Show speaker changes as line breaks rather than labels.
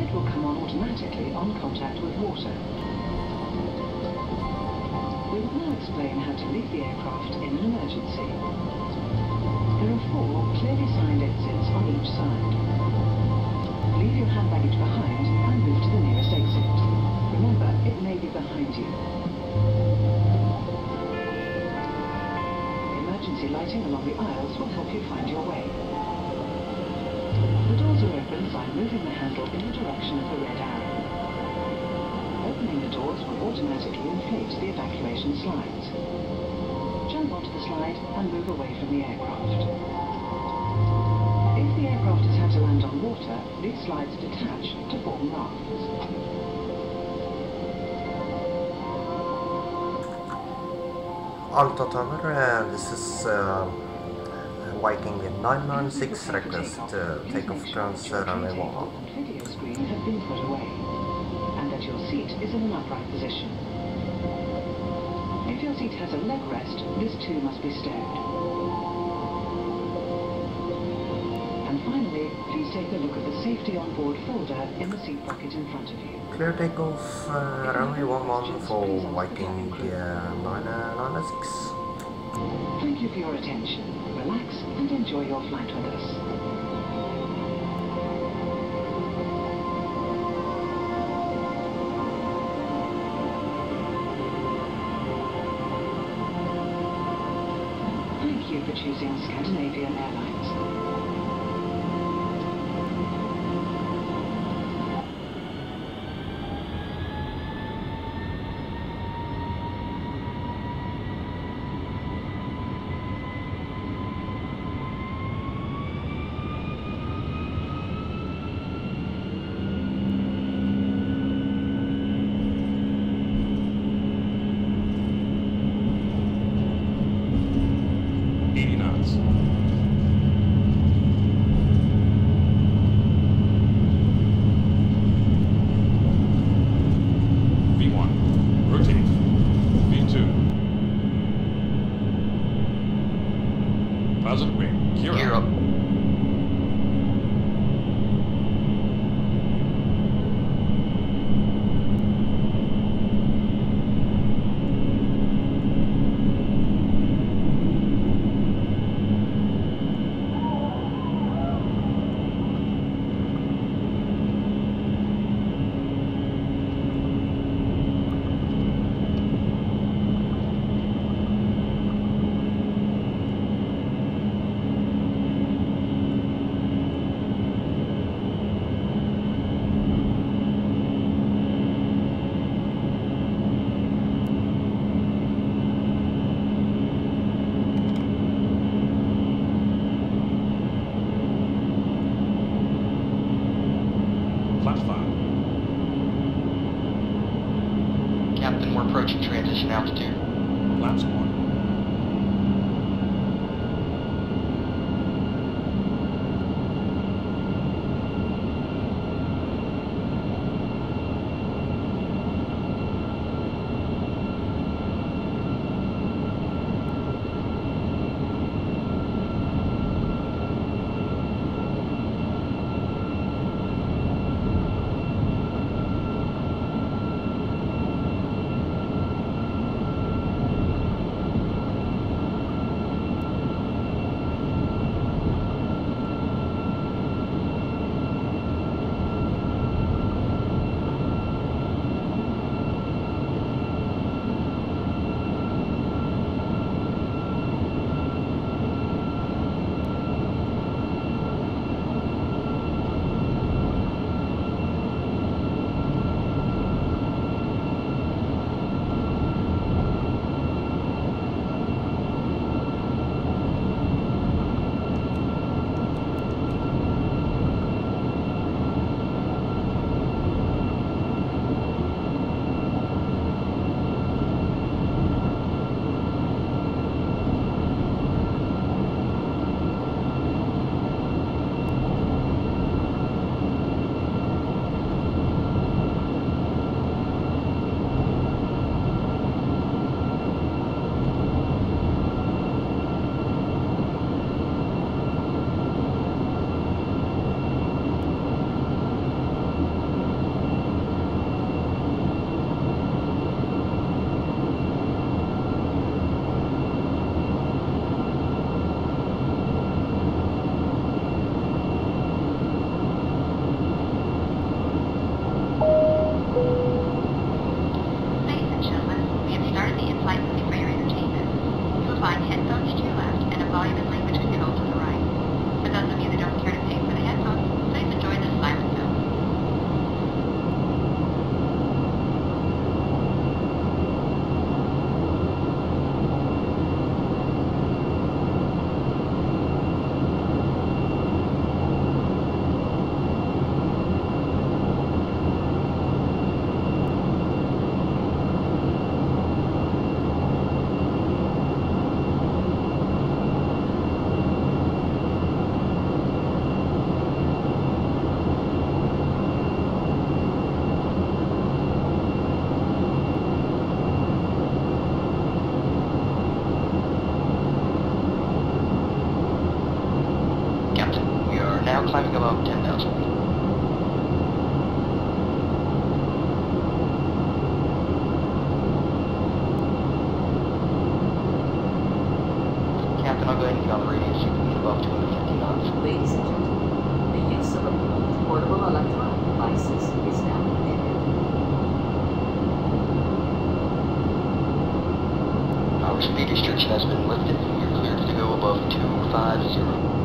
light will come on automatically on contact with water. We will now explain how to leave the aircraft in an emergency. There are 4 clearly signed exits on each side. Leave your hand baggage behind and move to the nearest exit. Remember, it may be behind you. Emergency lighting along the aisles will help you find your way. The doors are open by moving the handle in the direction of the red arrow. Opening the doors will automatically inflate the evacuation slides. Jump onto the slide and move away from the aircraft. If the aircraft has had to land on water, these slides detach to form rafts.
Alta Tower, this is Viking 996, request takeoff clearance runway 1.
Video screen have been put away, and that your seat is in an upright position. If your seat has a leg rest, this too must be stowed. And finally, please take a look at the safety on board folder in the seat pocket in front of you.
Clear takeoff runway 11 for Viking 996.
Thank you for your attention. Relax and enjoy your flight with us. Thank you for choosing Scandinavian Airlines.
Positive wing. Gear up.
Captain, we're approaching transition altitude.
Flaps 1.
now climbing above 10,000 feet. Captain, I'll go ahead and get on the radio so you can get above 250 knots.
Ladies and gentlemen, the use of approved portable electronic devices is now permitted.
Our speed restriction has been lifted and we are cleared to go above 250.